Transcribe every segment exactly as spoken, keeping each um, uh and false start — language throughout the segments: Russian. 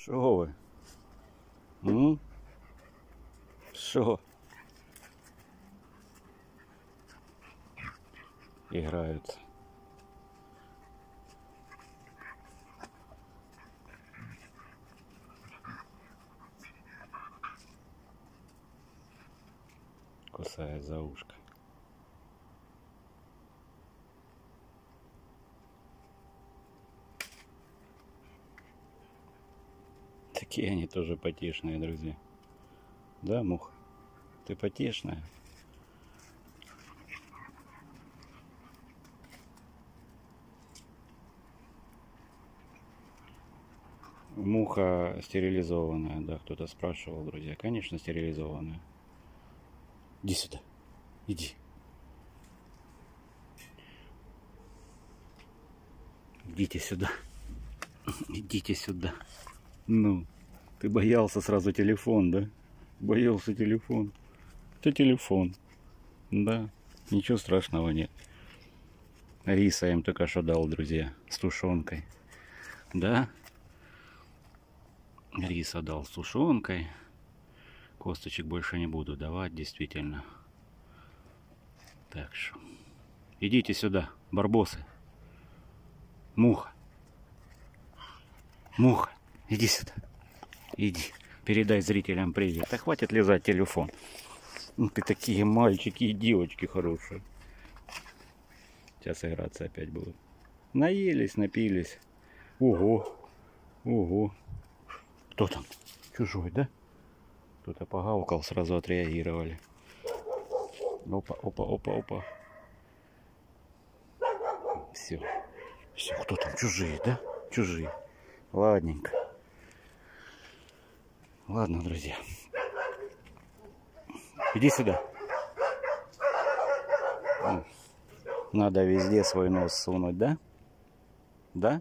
Шо вы? М? Шо? Играют. Кусает за ушко. Такие они тоже потешные, друзья. Да, муха? Ты потешная? Муха стерилизованная, да, кто-то спрашивал, друзья. Конечно, стерилизованная. Иди сюда. Иди. Идите сюда. Идите сюда. Ну, ты боялся сразу телефон, да? Боялся телефон. Это телефон. Да, ничего страшного нет. Риса им только что дал, друзья, с тушенкой. Да? Риса дал с тушенкой. Косточек больше не буду давать, действительно. Так что. Идите сюда, барбосы. Муха. Муха, иди сюда. Иди. Передай зрителям привет. Да хватит лизать телефон. Ну, ты такие мальчики и девочки хорошие. Сейчас играться опять будут. Наелись, напились. Ого. Ого. Кто там? Чужой, да? Кто-то погавкал, сразу отреагировали. Опа, опа, опа, опа. Все. Все, кто там? Чужие, да? Чужие. Ладненько. Ладно, друзья. Иди сюда. Надо везде свой нос сунуть, да? Да?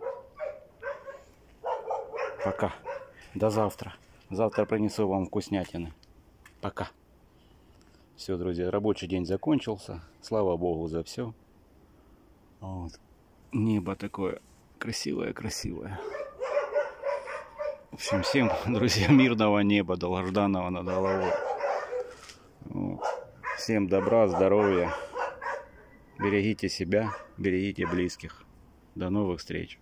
Пока. До завтра. Завтра принесу вам вкуснятины. Пока. Все, друзья, рабочий день закончился. Слава Богу за все. Вот. Небо такое красивое-красивое. В общем, всем, друзья, мирного неба, долгожданного над головой. Вот. Всем добра, здоровья. Берегите себя, берегите близких. До новых встреч.